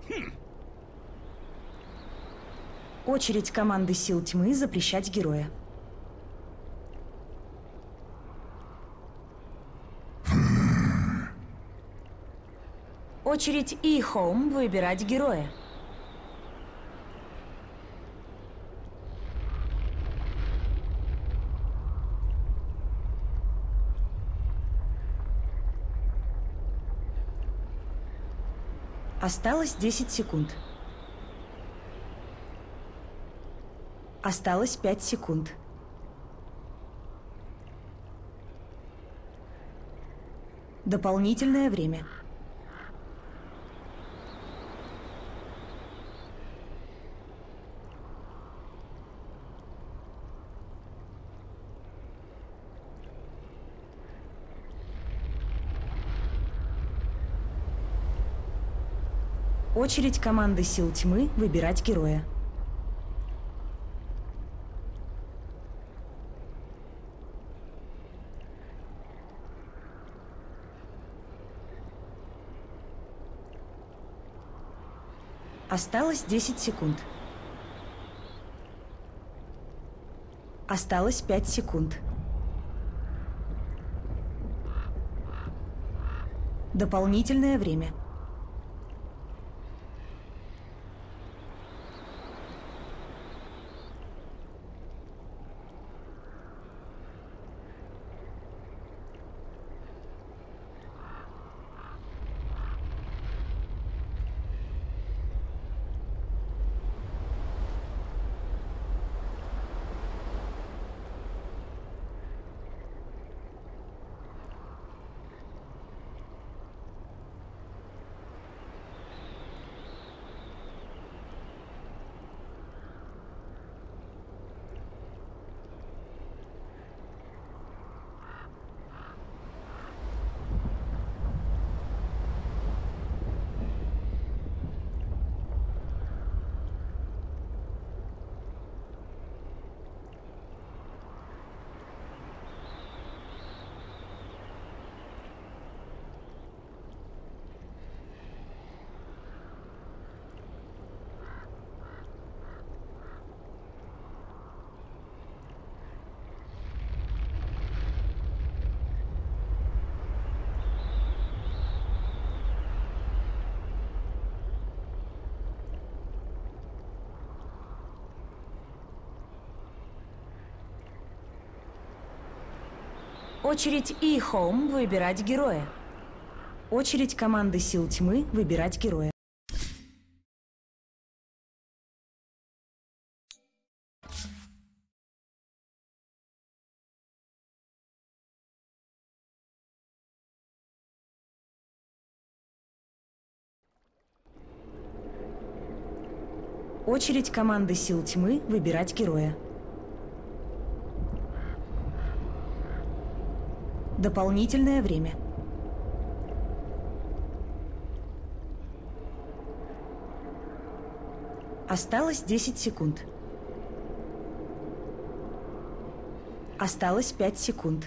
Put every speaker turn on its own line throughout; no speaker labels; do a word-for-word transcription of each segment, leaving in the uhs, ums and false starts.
Очередь команды сил тьмы запрещать героя. Очередь Ehome выбирать героя. Осталось десять секунд. Осталось пять секунд. Дополнительное время. Очередь команды сил тьмы выбирать героя. Осталось десять секунд. Осталось пять секунд. Дополнительное время. Очередь Ehome выбирать героя. Очередь команды сил тьмы выбирать героя. Очередь команды сил тьмы выбирать героя. Дополнительное время. Осталось десять секунд. Осталось пять секунд.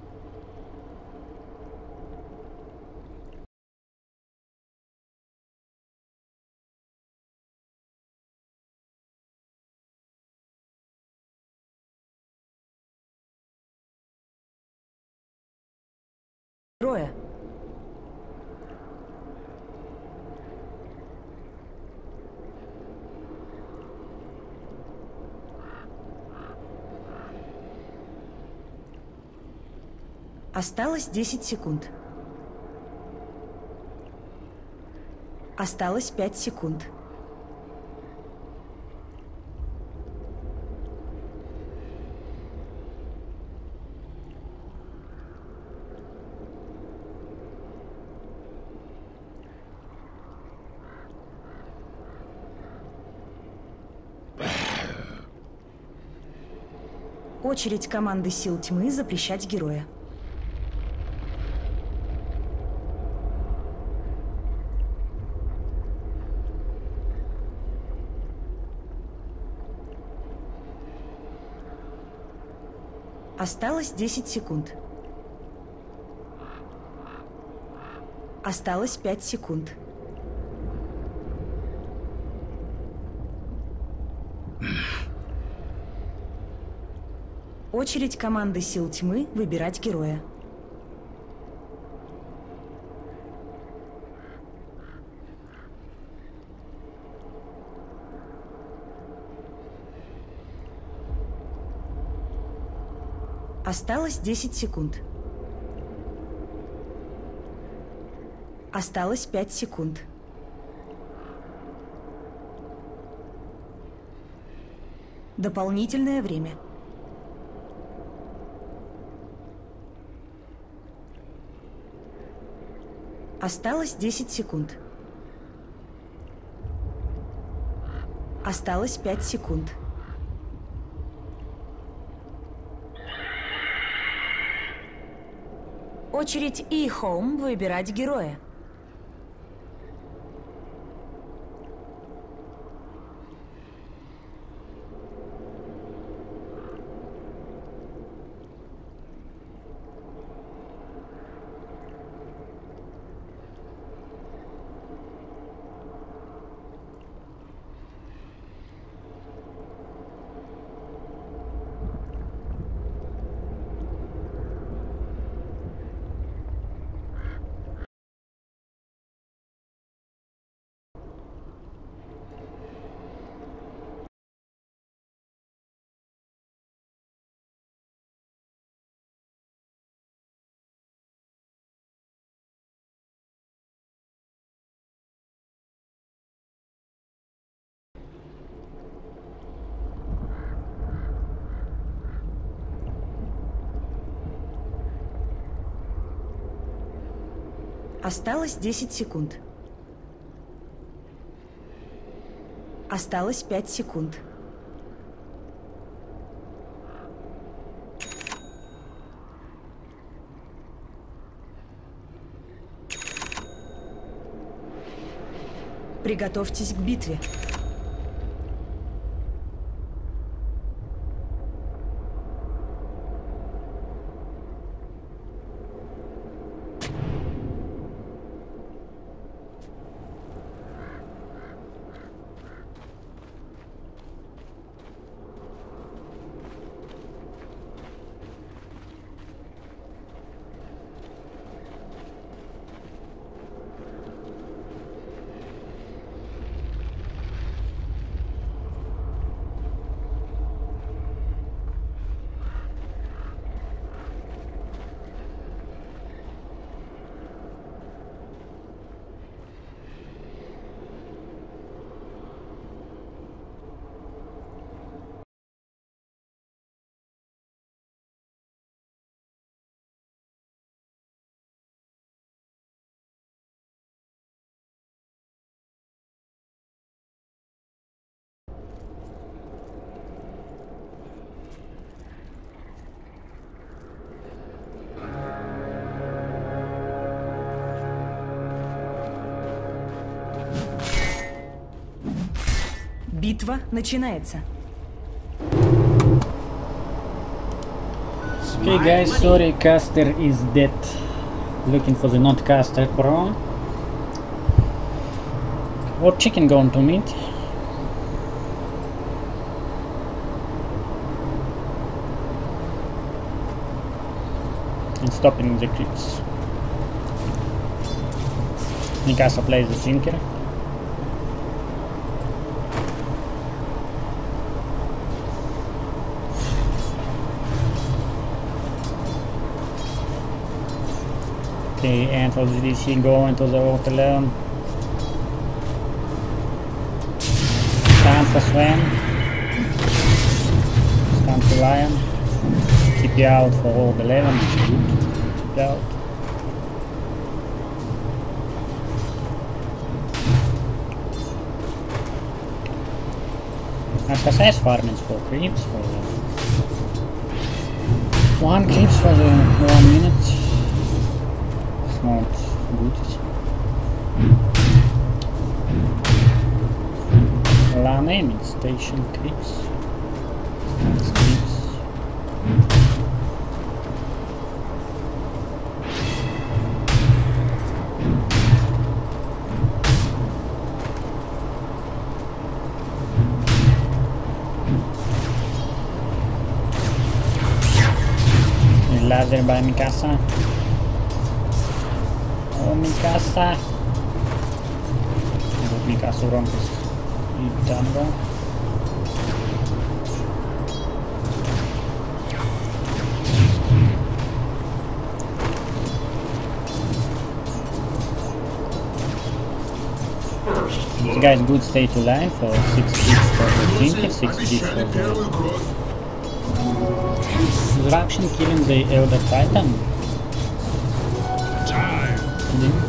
Героя. Осталось десять секунд. Осталось пять секунд. Очередь команды сил тьмы запрещать героя. Осталось десять секунд. Осталось пять секунд. Очередь команды сил тьмы выбирать героя. Осталось десять секунд. Осталось пять секунд. Дополнительное время. Осталось десять секунд. Осталось пять секунд. Очередь Ehome выбирать героя. Осталось десять секунд. Осталось пять секунд. Приготовьтесь к битве. Битва начинается.
Okay guys, sorry, caster is dead. Looking for the not caster pro. What chicken going to meet? And stopping the creeps. Mikasa plays the Tinker. Okay, and for the D C go into the water level. Stand for Sven. Stand for Lion. Keep you out for all the eleven. Keep you out. Emphasize farming for creeps for the one creeps for the one minute. Not good. La naming station creeps. Creeps. charger by Mikasa. Oh, Mikasa! But Mikasa wrong is Tango. This guy is good stay to line for six hits for the Trinket, six hits for the disruption, killing the Elder Titan. Link.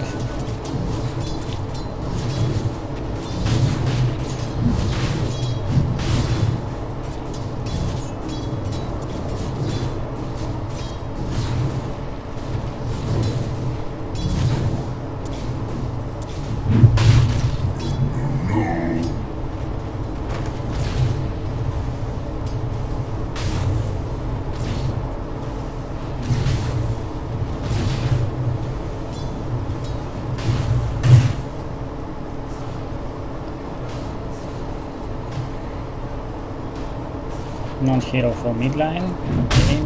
Non-hero for midline. Okay.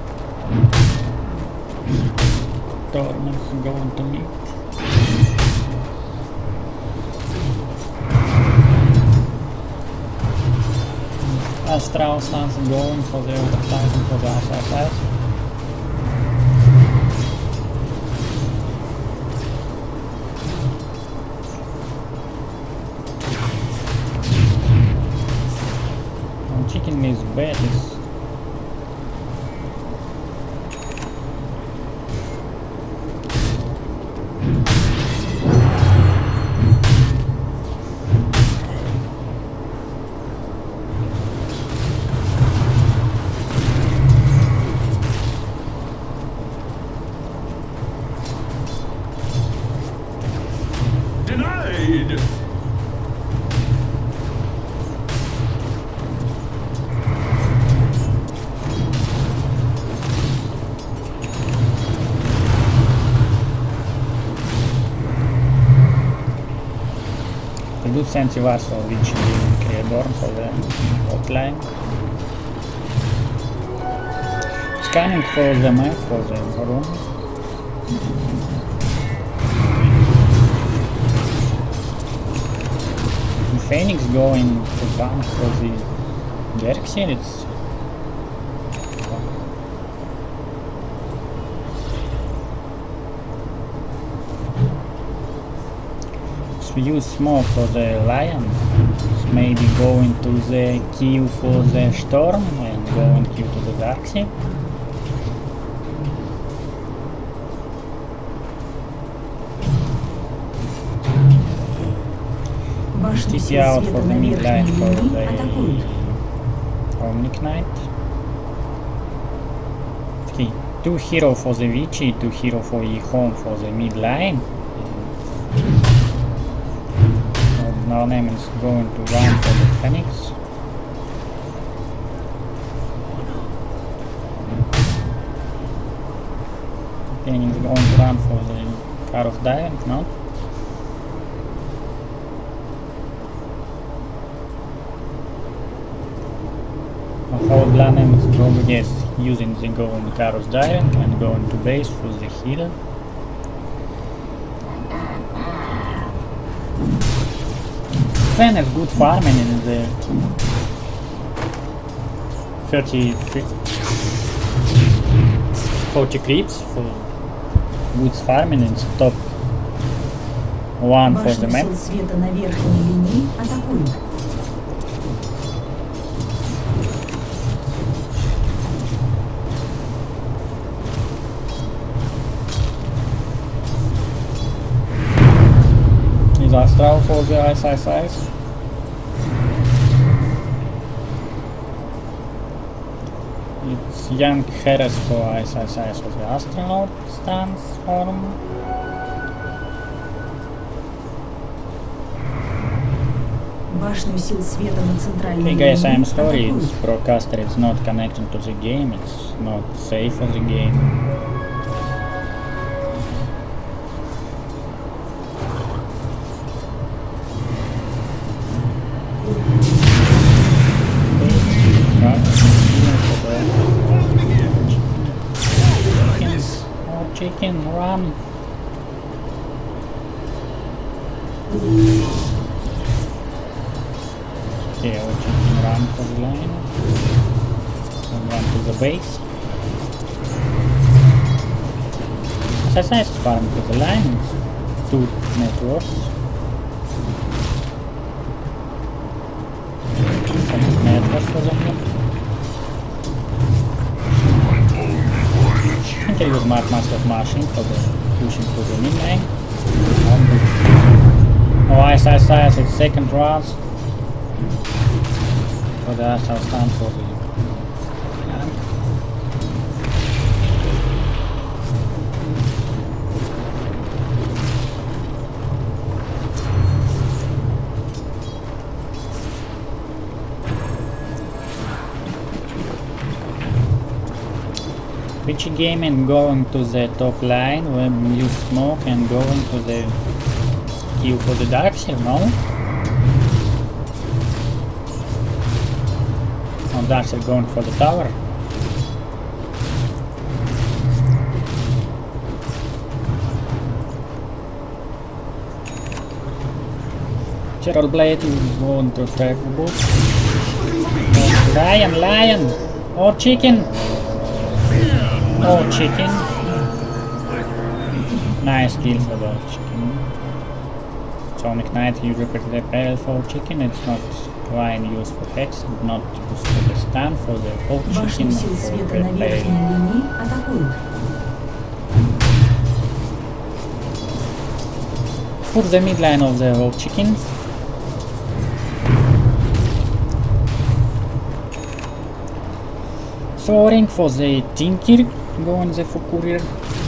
Torment's going to mid. Astral Sun's going for the other Titan for the outside side. Chicken is bad. Is
denied.
good sense you are for reaching KeyArena for the outline. Scanning for the map for the room. Phoenix going to bank for the Galaxy. It's we use smoke for the lion. It's maybe going to the Q for the storm and going Q to the Galaxy. T P out for the mid line for the Omnic Knight. Okay, two hero for the V G, two hero for Ehome for the mid line. Now name is going to run for the Phoenix. Phoenix is going to run for the car of diving, no? Whole Blanem is probably yes, using the going Carros diving and going to base for the heal. Sven has good farming in the thirty, forty creeps for good farming and top one for the map. Astral for the ice ice ice. It's young Heres for ice ice ice for the astronaut stance form. Okay guys, I am sorry, it's broadcaster is not connecting to the game, it's not safe for the game. chicken, run. Okay, our chicken run for the line. And run to the base. As I said, farm to the line. Two networks. Some networks for them. I can use Mark Master of Marching for the pushing to the mid lane. Oh, S S S, it's second rush. For the S S stand for the tank. V G Gaming going to the top line when you smoke and going to the queue for the Darkseer, no? No, Darkseer going for the tower. Gerald Blade is going to track the boot. Oh, lion, lion! Oh, chicken! Oh, chicken. Nice kill for the chicken. Sonic Knight, you repair the barrel for chicken. It's not line used for hex, not used for the stun, for the whole chicken. For repair. For the mid line of the whole chicken. Soaring for the Tinker, going the for courier.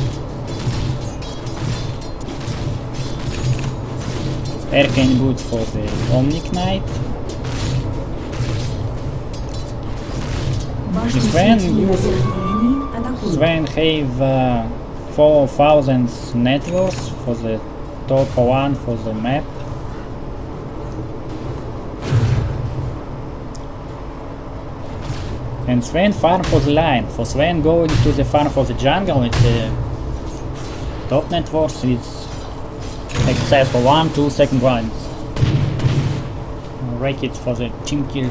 Arcane boots for the Omni Knight. Sven, Sven have uh, four thousand networks for the top one for the map. And Sven farm for the line. For Sven going to the farm for the jungle with the top networks is except for one, two second rounds. Rake it for the Tinker.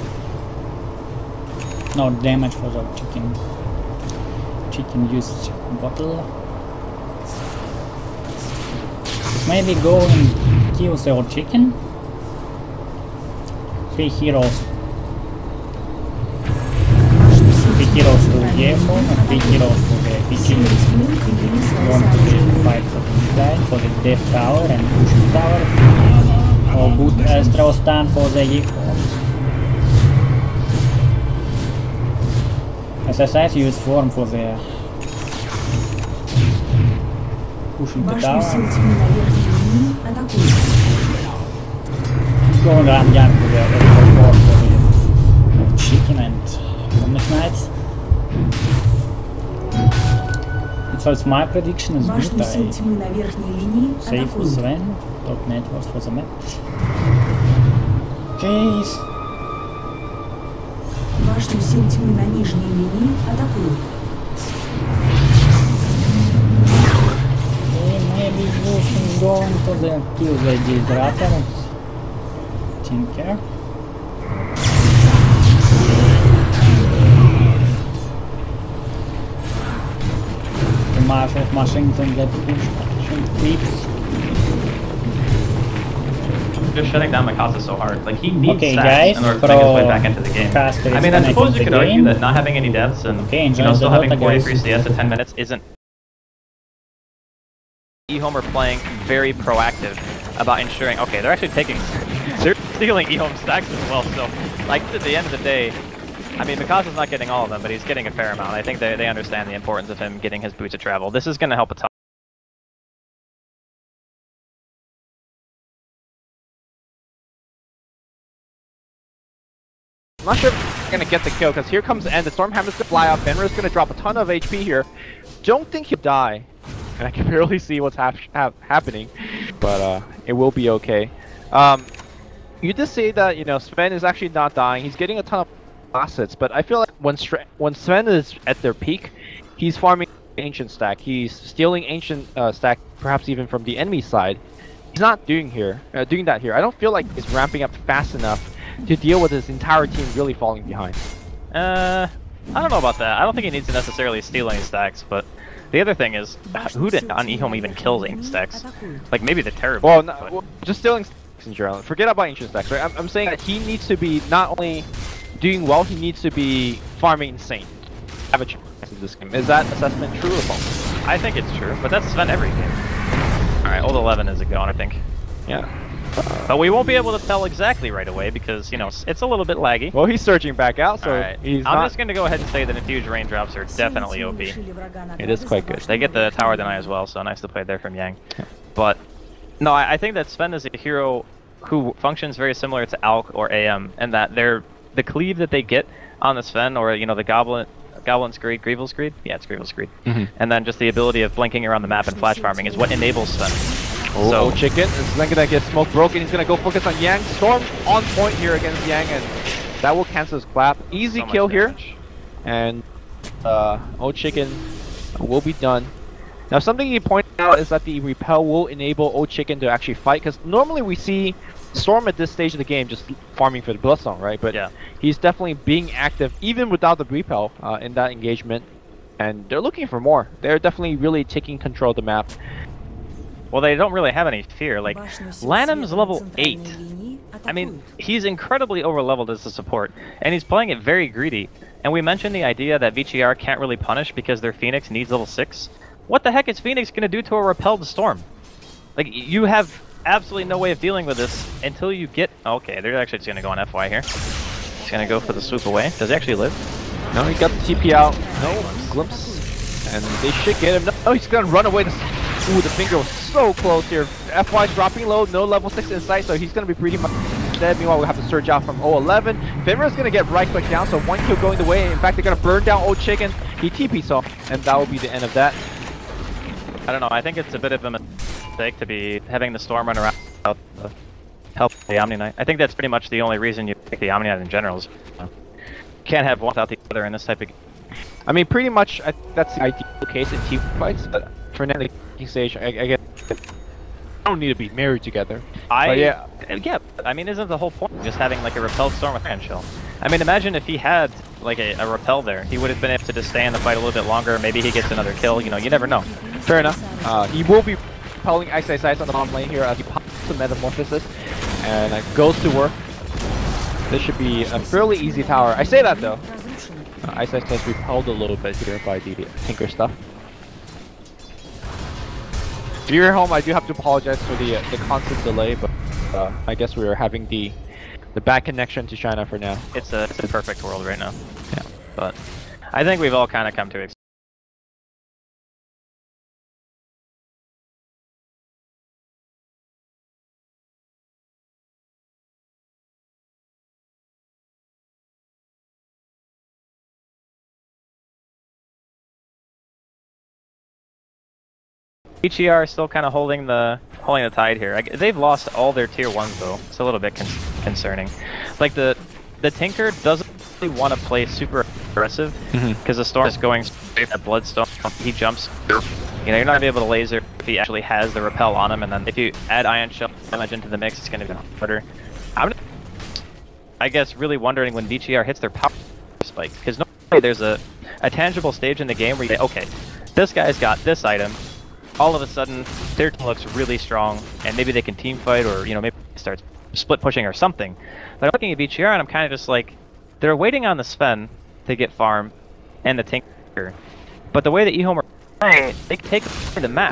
No damage for the chicken. Chicken used bottle. Maybe go and kill the old chicken. Three heroes. Heroes to Ehome and three heroes to the V G. One to the fight for the mid for the death tower and pushing tower. Or good astral stand for the Ehome. S S S use form for the pushing the tower. Go and run down to the other for the chicken and Omni Knights. So it's my prediction is good. I save for Sven, top networks for the map. Okay.
Башню сил тьмы на нижней линии атакуют.
Okay, maybe we can go into the kill the Disruptor. Tinker. Marshal of Washington get pushed, creeps.
Just shutting down Mikasa so hard. Like, he needs
okay,
stacks
guys,
in order to make his way back into the game. I mean, I suppose you could argue that not having any deaths and
okay,
you know, still having
Dota,
forty-three
guys.
C S at ten minutes isn't. Ehome are playing very proactive about ensuring. Okay, they're actually taking, they're stealing Ehome stacks as well. So, like, at the end of the day, I mean, Mikasa's not getting all of them, but he's getting a fair amount. I think they, they understand the importance of him getting his boots of travel. This is going to help a ton. I'm not sure if he's going to get the kill, because here comes the end. The Stormhammer's going to fly up. Benra's going to drop a ton of H P here. Don't think he'll die. And I can barely see what's hap hap happening, but uh, it will be okay. Um, you did say that, you know, Sven is actually not dying. He's getting a ton of assets, but I feel like when Str when Sven is at their peak, he's farming Ancient stack. He's stealing Ancient uh, stack, perhaps even from the enemy side. He's not doing here, uh, doing that here. I don't feel like he's ramping up fast enough to deal with his entire team really falling behind.
Uh, I don't know about that. I don't think he needs to necessarily steal any stacks, but the other thing is, who did on Ehome even kills ancient stacks? Like, maybe they're terrible.
Well, no, well just stealing stacks in general. Forget about ancient stacks, right? I'm, I'm saying that he needs to be not only doing well, he needs to be farming insane. Have a chance in this game. Is that assessment true or false?
I think it's true, but that's Sven every game. Alright, old eleven is a go, I think.
Yeah.
But we won't be able to tell exactly right away because, you know, it's a little bit laggy.
Well, he's surging back out, so
right.
he's
I'm
not...
just going to go ahead and say that infused raindrops are definitely O P.
It is quite good.
They get the tower deny as well, so nice to play there from Yang. But, no, I, I think that Sven is a hero who functions very similar to Alk or A M, and that they're the cleave that they get on the Sven, or, you know, the Goblin... Goblin Screed, Greevil's Screed? Yeah, it's Greevil's Screed. Mm-hmm. And then just the ability of blinking around the map and flash farming is what enables Sven.
Oh,
so,
Chicken is then gonna get smoke broken. He's gonna go focus on Yang. Storm on point here against Yang, and that will cancel his clap. Easy
so
kill here. And uh, Oh Chicken will be done. Now, something you point out is that the repel will enable Oh Chicken to actually fight, because normally we see Storm at this stage of the game just farming for the Bloodstone, right? But
yeah.
he's definitely being active even without the repel uh, in that engagement, and they're looking for more. They're definitely really taking control of the map.
Well, they don't really have any fear. Like, Lanham's level eight. I mean, he's incredibly over-leveled as a support, and he's playing it very greedy. And we mentioned the idea that V G R can't really punish because their Phoenix needs level six. What the heck is Phoenix going to do to a repelled Storm? Like, you have absolutely no way of dealing with this until you get... Okay, they're actually just going to go on F Y here. He's going to go for the swoop away. Does he actually live?
No, he got the T P out. No, glimpse. And they should get him. No, he's going to run away. To... Ooh, the finger was so close here. F Y's dropping low, no level six in sight, so he's going to be pretty much dead. Meanwhile, we'll have to surge out from oh eleven. Finra's going to get right click down, so one kill going the way. In fact, they're going to burn down Old Chicken. He T P's off, and that will be the end of that.
I don't know, I think it's a bit of a mistake to be having the Storm run around without the help of the Omni Knight. I think that's pretty much the only reason you pick the Omni Knight in general. Is, you know, can't have one without the other in this type of game.
I mean, pretty much I, that's the ideal case in team fights, but for now, the stage, I, I guess they don't need to be married together.
I
but yeah,
yeah. I mean, isn't the whole point just having like a repelled Storm with Iron Shell? I mean, imagine if he had like a, a repel there, he would have been able to just stay in the fight a little bit longer. Maybe he gets another kill. You know, you never know.
Fair enough. Uh, he will be repelling Ice Ice Ice on the bottom lane here as he pops the Metamorphosis and uh, goes to work. This should be a fairly easy tower. I say that though. Uh, Ice Ice Ice repelled a little bit here by the Tinker stuff. If you're home, I do have to apologize for the uh, the constant delay, but uh, I guess we are having the the bad connection to China for now.
It's a it's a perfect world right now.
Yeah,
but I think we've all kind of come to expect. V G R is still kind of holding the holding the tide here. I, they've lost all their tier ones though. It's a little bit con concerning. Like the the Tinker doesn't really want to play super aggressive because mm-hmm. the Storm is going straight at Bloodstone. He jumps. You know, you're not gonna be able to laser if he actually has the repel on him, and then if you add Ion Shell damage into the mix, it's gonna be harder. I'm, I guess, really wondering when V G R hits their power spike, because normally there's a a tangible stage in the game where you say, okay, this guy's got this item. All of a sudden, their team looks really strong, and maybe they can team fight, or you know, maybe start split pushing or something. But I'm looking at V G R, and I'm kind of just like, they're waiting on the Sven to get farm, and the Tinker. But the way that Ehome are playing, they can take the map.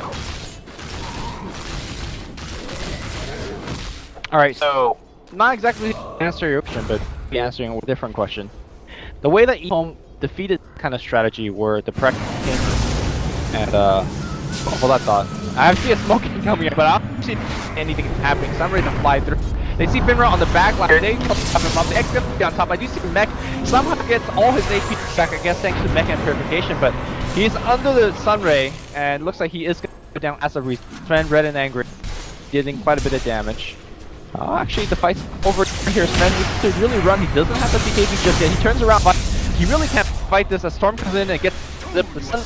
All right, so not exactly to answer your question, but be answering a different question. The way that Ehome defeated kind of strategy were the practice and uh. Hold that thought. I have to see a smoking coming here, but I don't see anything happening, so I'm ready to fly through. They see Finra on the back line, they have him up, the X on top. I do see Mech somehow gets all his A P back, I guess thanks to Mech and Purification, but he's under the Sunray, and looks like he is going to go down as a reason. Sven, red and angry, dealing quite a bit of damage. Uh, actually, the fight's over here. Sven needs to really run. He doesn't have the B K B just yet. He turns around, but he really can't fight this as Storm comes in and gets the, the sun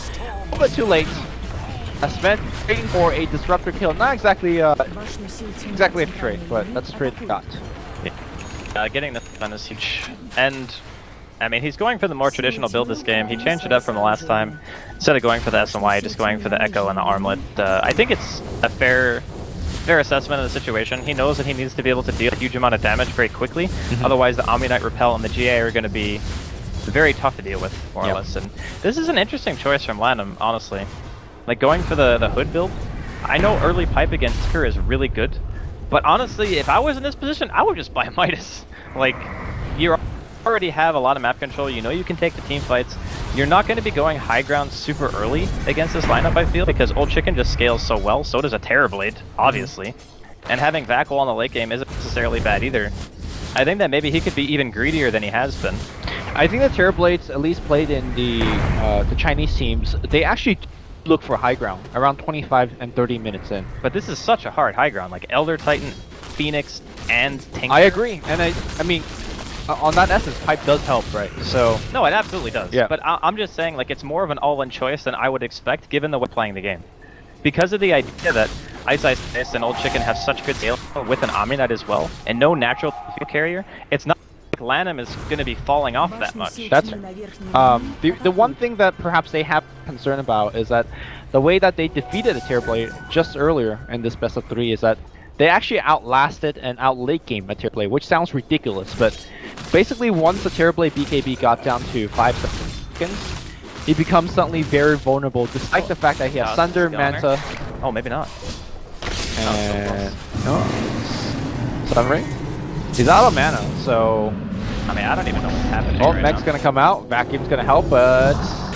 little bit too late. Uh, Sven waiting for a disruptor kill. Not exactly uh, exactly a trade, but that's a trade he got.
Yeah. Uh, getting the Sven is huge. And I mean, he's going for the more traditional build this game. He changed it up from the last time. Instead of going for the S and Y, just going for the Echo and the Armlet. Uh, I think it's a fair fair assessment of the situation. He knows that he needs to be able to deal a huge amount of damage very quickly. Mm-hmm. Otherwise, the Omni Knight Repel and the G A are going to be very tough to deal with, more yep. or less. And this is an interesting choice from Lanham, honestly. Like, going for the, the Hood build, I know early pipe against her is really good, but honestly, if I was in this position, I would just buy Midas. Like, you already have a lot of map control, you know you can take the team fights. You're not going to be going high ground super early against this lineup, I feel, because Old Chicken just scales so well, so does a Terrorblade, obviously. And having Vackle on the late game isn't necessarily bad either. I think that maybe he could be even greedier than he has been.
I think the Terrorblades, at least played in the uh, the Chinese teams, they actually look for high ground around twenty-five and thirty minutes in.
But this is such a hard high ground, like Elder Titan, Phoenix, and Tinker.
I agree, and I I mean, on that essence, pipe does help, right? So
no, it absolutely does.
Yeah.
But I I'm just saying, like, it's more of an all-in choice than I would expect, given the way playing the game, because of the idea that Ice Ice and Old Chicken have such good scale with an Omni Knight as well, and no natural field carrier. It's not like Lanham is going to be falling off that much.
That's um the the one thing that perhaps they have concern about is that the way that they defeated the Terrorblade just earlier in this best of three is that they actually outlasted and out late game a Terrorblade, which sounds ridiculous, but basically once the Terrorblade B K B got down to five seconds, he becomes suddenly very vulnerable, despite oh. the fact that he has
no,
Thunder, Manta.
Oh, maybe not.
And no, Sunray. He's out of mana, so
I mean, I don't even know what's happening.
Oh,
right
Mech's
now.
gonna come out. Vacuum's gonna help, but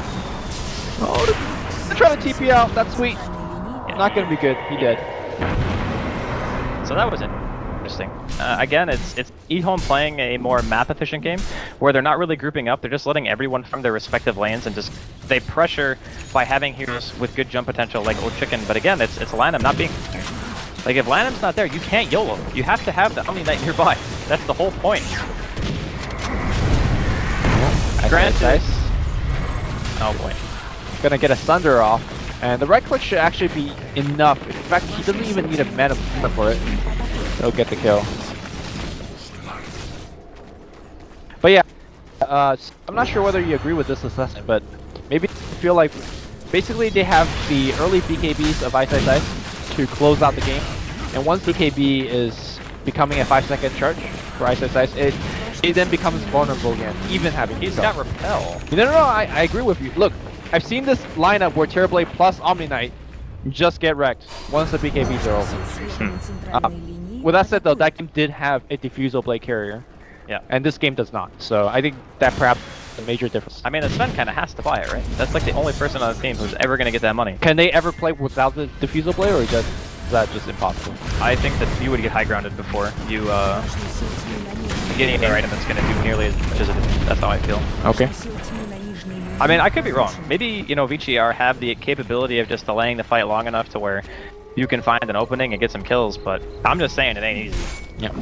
oh, they're trying to T P out. That's sweet.
Yeah.
Not gonna be good. He did.
So that was interesting. Uh, again, it's it's Ehome playing a more map efficient game where they're not really grouping up. They're just letting everyone from their respective lanes and just they pressure by having heroes with good jump potential like Old Chicken. But again, it's it's Lanham not being. Like, if Lanham's not there, you can't YOLO. You have to have the Omni Knight nearby. That's the whole point.
Oh,
Granted.
Nice.
Oh boy.
Gonna get a Thunder off. And the right click should actually be enough. In fact, he doesn't even need a mana for it. He'll get the kill. But yeah, uh, I'm not sure whether you agree with this assessment, but maybe you feel like basically they have the early B K Bs of Ice Ice Ice to close out the game, and once B K B is becoming a five second charge for Ice Ice Ice, it it then becomes vulnerable again, even having
He's
got
Repel.
No, no, no, I, I agree with you. Look, I've seen this lineup where Terrorblade plus Omni Knight just get wrecked once the B K Bs are over. Hmm. Uh, with that said though, that game did have a Diffusal Blade carrier.
Yeah. And
this game does not, so I think that perhaps a major difference.
I mean, the Sven kind of has to buy it, right? That's like the only person on the team who's ever going to get that money.
Can they ever play without the Diffusal Blade, or is that, is that just impossible?
I think that you would get high grounded before you uh, getting an item that's going to do nearly as much as it is. That's how I feel.
Okay.
I mean, I could be wrong. Maybe, you know, V G R have the capability of just delaying the fight long enough to where you can find an opening and get some kills, but I'm just saying it ain't easy.
Yeah.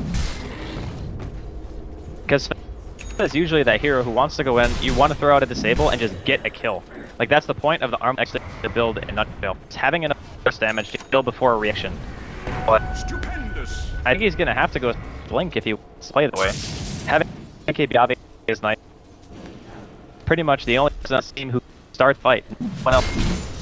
Because is usually that hero who wants to go in, you want to throw out a disable and just get a kill. Like, that's the point of the arm exit to build in a nutshell. It's having enough burst damage to kill before a reaction. But I think he's going to have to go Blink if he wants to play that way. Having K B obviously is nice. Pretty much the only person on the team who starts fight. What else?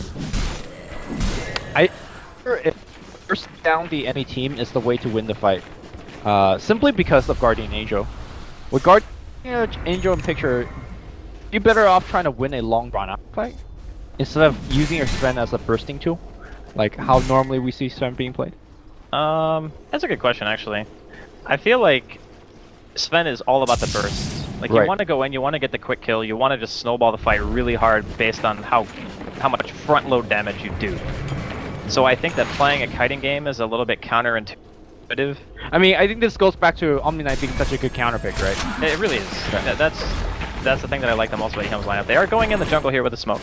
I if first down the enemy team is the way to win the fight. Uh, simply because of Guardian Angel. With Guardian Angel in picture, you're better off trying to win a long run out fight instead of using your Sven as a bursting tool, like how normally we see Sven being played.
Um, that's a good question actually. I feel like Sven is all about the bursts. Like,
right.
You want to go in, you want to get the quick kill, you want to just snowball the fight really hard based on how how much front load damage you do. So I think that playing a kiting game is a little bit counterintuitive.
I mean, I think this goes back to Omni Knight being such a good counter pick, right?
It really is.
Okay.
That, that's that's the thing that I like the most about Ehome's lineup. They are going in the jungle here with the smoke.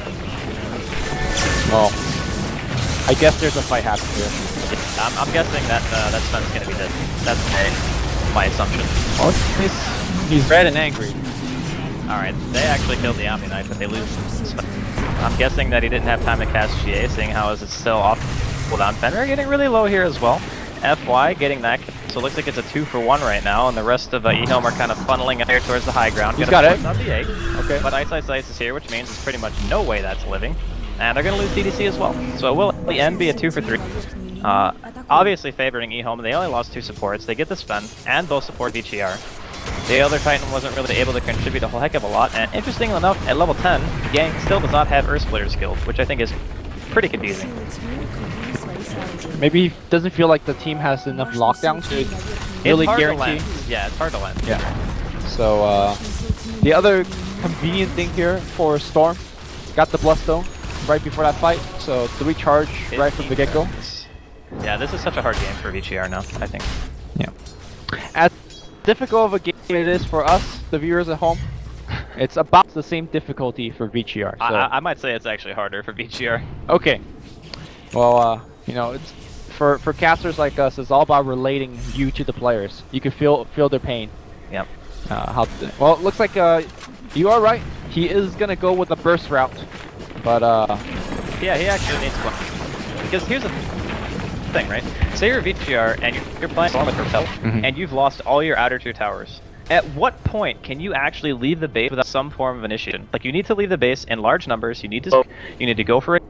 Well, I guess there's a fight happening here.
Yeah, I'm, I'm guessing that uh, that Sven's gonna be dead. That's my, my assumption.
Oh, he's, he's red and angry.
Alright, they actually killed the Omni Knight, but they lose. I'm guessing that he didn't have time to cast G A, seeing how is it still off cooldown. Fenrir getting really low here as well. F Y getting that, so it looks like it's a two for one right now, and the rest of uh, Ehome are kind of funneling here towards the high ground.
He's got it.
Not the egg,
okay.
But Ice Ice Ice is here, which means it's pretty much no way that's living. And they're going to lose D D C as well. So it will at the end be a two for three. Uh, obviously favoring Ehome, they only lost two supports. They get the spend, and both support V G R. The other Titan wasn't really able to contribute a whole heck of a lot, and interestingly enough, at level ten, Gang still does not have Earth Splitter skills, which I think is pretty confusing.
Maybe he doesn't feel like the team has enough lockdown to really guarantee.
Yeah, it's hard to land.
Yeah. So uh, the other convenient thing here for Storm, got the Bloodstone right before that fight, so three charge right from the get-go.
Yeah, this is such a hard game for V G R now, I think.
Yeah. As difficult of a game it is for us, the viewers at home, it's about the same difficulty for V G R. So.
I, I might say it's actually harder for V G R.
Okay. Well, uh, you know, it's for for casters like us, it's all about relating you to the players. You can feel feel their pain.
Yep.
Uh, how? Well, it looks like uh, you are right. He is gonna go with a burst route, but uh.
Yeah, he actually needs one. Because here's the thing, right? Say you're V G R and you're, you're playing Storm with Repel, mm-hmm. and you've lost all your outer two towers. At what point can you actually leave the base without some form of initiation? Like, you need to leave the base in large numbers. You need to. You need to go for it.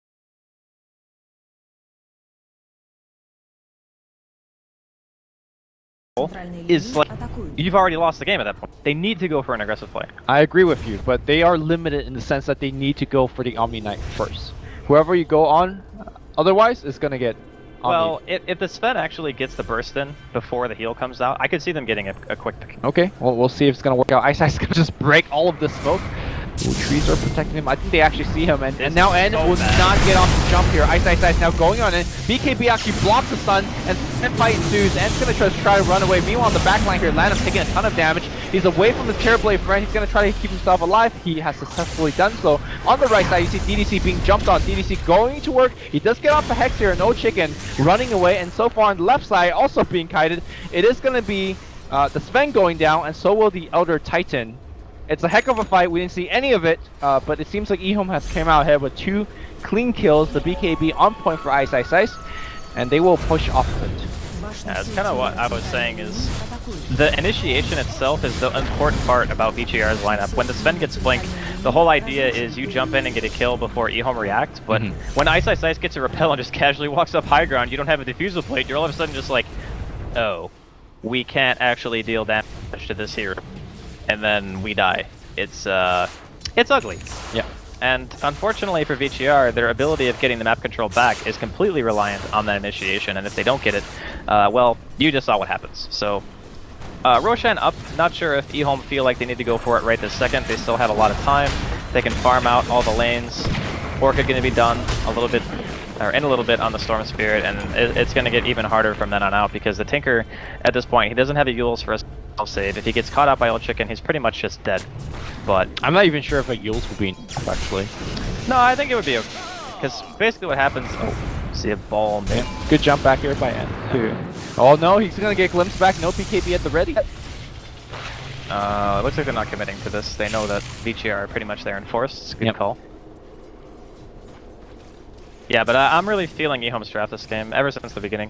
Is like you've already lost the game at that point. They need to go for an aggressive play.
I agree with you, but they are limited in the sense that they need to go for the Omni Knight first. Whoever you go on, otherwise, is gonna get. Omni.
Well, if, if the Sven actually gets the burst in before the heal comes out, I could see them getting a, a quick pick.
Okay, well we'll see if it's gonna work out. Ice Ice gonna just break all of the smoke. Ooh, trees are protecting him. I think they actually see him, and, and now N so will bad. not get off the jump here. Ice Ice Ice now going on it. B K B actually blocks the stun, and then fight ensues. N's gonna try to try to run away. Meanwhile, on the back line here, Lanham taking a ton of damage. He's away from his Terrorblade friend. He's gonna try to keep himself alive. He has successfully done so. On the right side, you see D D C being jumped on. D D C going to work. He does get off the Hex here. No Chicken running away, and so far on the left side, also being kited. It is gonna be uh, the Sven going down, and so will the Elder Titan. It's a heck of a fight. We didn't see any of it, uh, but it seems like Ehome has came out ahead with two clean kills. The B K B on point for Ice Ice Ice, and they will push off of it.
Yeah, that's kind of what I was saying is the initiation itself is the important part about V G R's lineup. When the Sven gets Blink, the whole idea is you jump in and get a kill before Ehome reacts, but mm-hmm. when Ice Ice Ice gets a repel and just casually walks up high ground, you don't have a defusal plate, you're all of a sudden just like, oh, we can't actually deal damage to this hero. And then we die. It's uh, it's ugly.
Yeah.
And unfortunately for V G R, their ability of getting the map control back is completely reliant on that initiation. And if they don't get it, uh, well, you just saw what happens. So, uh, Roshan up. Not sure if Ehome feel like they need to go for it right this second. They still have a lot of time. They can farm out all the lanes. Orca going to be done a little bit, or in a little bit on the Storm Spirit, and it, it's going to get even harder from then on out because the Tinker, at this point, he doesn't have the Yules for a save. If he gets caught out by Old Chicken, he's pretty much just dead. But
I'm not even sure if a Yules will be enough, actually.
No, I think it would be okay. Because basically what happens... Oh, see a ball, man.
Yeah. Good jump back here by N, too. Oh no, he's going to get glimpsed back. No P K B at the ready.
Uh, it looks like they're not committing to this. They know that V G R are pretty much there in force. It's a good yep. call. Yeah, but uh, I'm really feeling Ehome's draft this game ever since the beginning.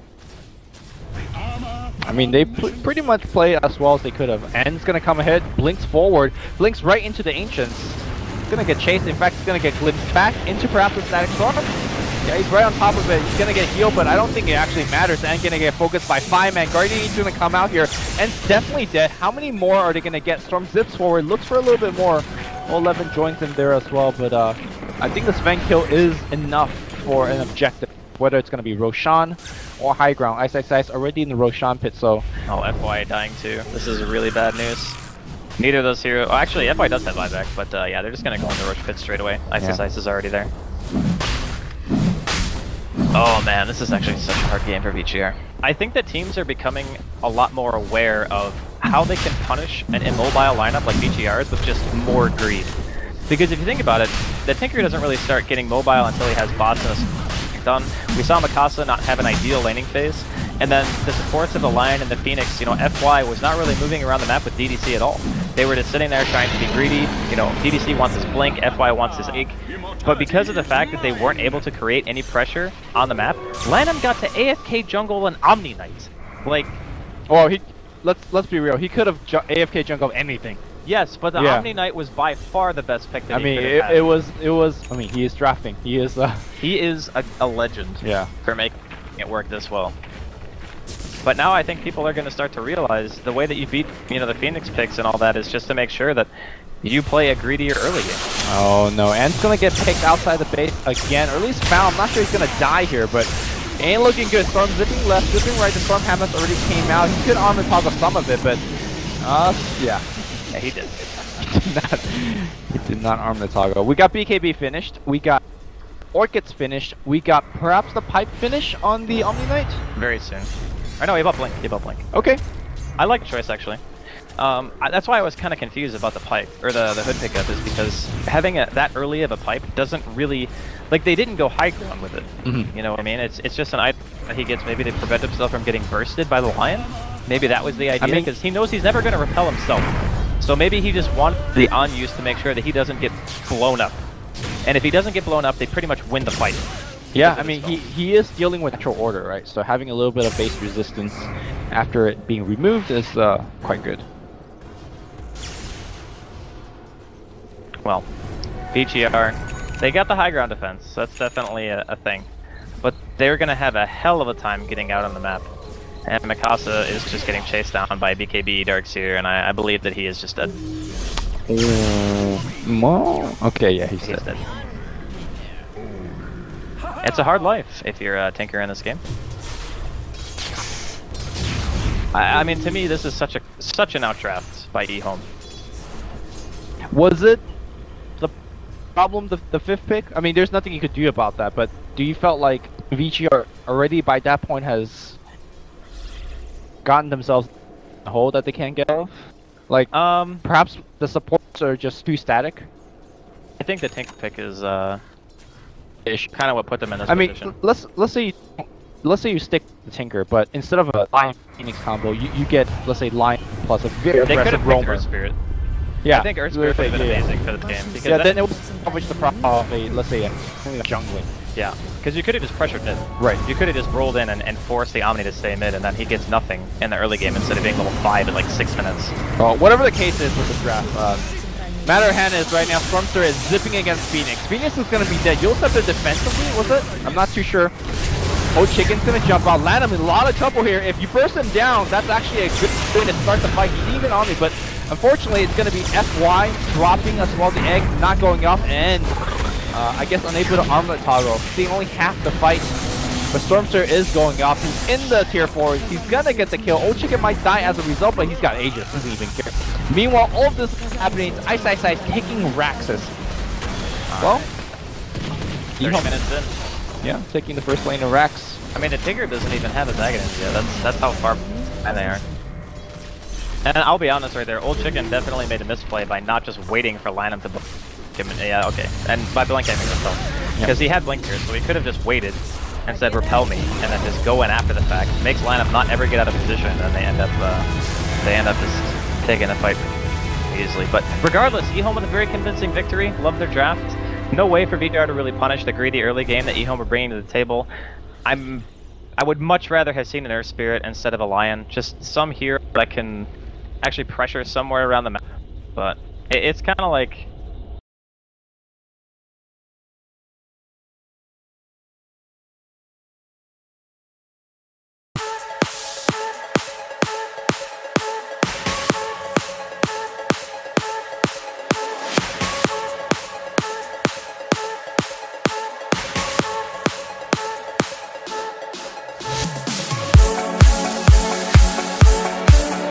I mean, they pretty much played as well as they could have. N's gonna come ahead, blinks forward, blinks right into the Ancients. He's gonna get chased. In fact, he's gonna get glimpsed back into perhaps the Static Storm. Yeah, he's right on top of it. He's gonna get healed, but I don't think it actually matters. N gonna get focused by five man. Guardian's gonna come out here. N's definitely dead. How many more are they gonna get? Storm zips forward, looks for a little bit more. eleven joins in there as well, but uh, I think the Sven kill is enough for an objective. Whether it's going to be Roshan or high ground. Ice Ice Ice already in the Roshan pit, so...
Oh, F Y dying too. This is really bad news. Neither of those heroes... Oh, actually, F Y does have buyback, but uh, yeah, they're just going to go in the Rosh pit straight away. Ice Ice yeah. Ice is already there. Oh man, this is actually such a hard game for V G R. I think that teams are becoming a lot more aware of how they can punish an immobile lineup like V G R's with just more greed. Because if you think about it, the Tinker doesn't really start getting mobile until he has bots and a done. We saw Mikasa not have an ideal laning phase, And then the supports of the Lion and the Phoenix, you know, F Y was not really moving around the map with D D C at all. They were just sitting there trying to be greedy. You know, D D C wants his blink, F Y wants his egg. But because of the fact that they weren't able to create any pressure on the map, Lanham got to A F K jungle and Omni Knight. Like,
well, he let's let's be real. He could have ju A F K jungle anything.
Yes, but the
yeah.
Omni Knight was by far the best pick that
I
he
mean,
could
it,
have had.
it was it was. I mean, he is drafting. He is. Uh,
he is a, a legend.
Yeah.
For making it work this well. But now I think people are going to start to realize the way that you beat, you know, the Phoenix picks and all that is just to make sure that you play a greedier early game.
Oh no, Ant's gonna get picked outside the base again, or at least found. I'm not sure he's gonna die here, but ain't looking good. Storm zipping left, zipping right. The Storm Hamlet already came out. He could armor toggle some of it, but uh, yeah.
Yeah, he did.
he did not. He did not arm the toggle. We got B K B finished. We got Orchids finished. We got perhaps the pipe finish on the Omni Knight.
Very soon. I know, he bought Blink, he bought Blink.
Okay.
I like the choice, actually. Um, I, that's why I was kind of confused about the pipe, or the, the hood pickup, is because having a, that early of a pipe doesn't really... Like, they didn't go high ground with it. Mm-hmm. You know what I mean? It's it's just an item that he gets maybe to prevent himself from getting bursted by the Lion. Maybe that was the idea, because I mean, he knows he's never going to repel himself. So maybe he just wanted the on-use to make sure that he doesn't get blown up. And if he doesn't get blown up, they pretty much win the fight.
Yeah, I mean, he, he is dealing with natural order, right? So having a little bit of base resistance after it being removed is uh, quite good.
Well, V G R, they got the high ground defense, so that's definitely a, a thing. But they're going to have a hell of a time getting out on the map. And Mikasa is just getting chased down by B K B Darkseer, and I, I believe that he is just dead.
Um, well, okay, yeah, he's,
he's
dead.
dead. It's a hard life if you're a tinker in this game. I, I mean, to me, this is such a such an outdraft by Ehome.
Was it the problem, the, the fifth pick? I mean, there's nothing you could do about that, but do you felt like V G R already by that point has gotten themselves a hole that they can't get off? Like, um, perhaps the supports are just too static?
I think the tinker pick is uh, kind of what put them in this
I
position.
mean, let's let's say you, let's say you stick the tinker, but instead of a Lion Phoenix combo, you, you get, let's say, Lion plus a very
they
aggressive roamer.
Earth Spirit.
Yeah,
I think Earth Spirit would have been
yeah.
amazing for the game. Because
yeah,
that,
then it would salvage the problem of a, let's say, a, a jungling.
Yeah, because you could have just pressured mid.
Right.
You could have just rolled in and, and forced the Omni to stay mid, and then he gets nothing in the early game instead of being level five in like six minutes.
Well, whatever the case is with the draft, uh, matter of hand is right now, Stormster is zipping against Phoenix. Phoenix is going to be dead. You'll step there defensively, was it? I'm not too sure. Oh, Chicken's going to jump out. Land him in a lot of trouble here. If you burst him down, that's actually a good way to start the fight. He's even on me, but unfortunately, it's going to be F Y dropping as well, the egg not going off, and uh, I guess unable to arm the toggle. Seeing only half the fight, but Stormster is going off. He's in the tier four. He's going to get the kill. Old Chicken might die as a result, but he's got Aegis. Doesn't even care. Meanwhile, all of this is happening. It's Ice Ice Ice taking Raxus. Well,
thirty minutes in.
Yeah, taking the first lane of Rax.
I mean, the Tigger doesn't even have his Agonins yet. That's that's how far behind they are. And I'll be honest right there, Old Chicken definitely made a misplay by not just waiting for Lanham to blink him. Yeah, okay. And by blink aiming himself. Because yep. he had blinkers, so he could have just waited and said repel me, and then just go in after the fact. Makes Lanham not ever get out of position, and they end up uh, they end up just taking the fight easily. But regardless, Ehome with a very convincing victory. Love their draft. No way for V G R to really punish the greedy early game that Ehome were bringing to the table. I'm, I would much rather have seen an Earth Spirit instead of a Lion. Just some hero that can actually pressure somewhere around the map. But it, it's kind of like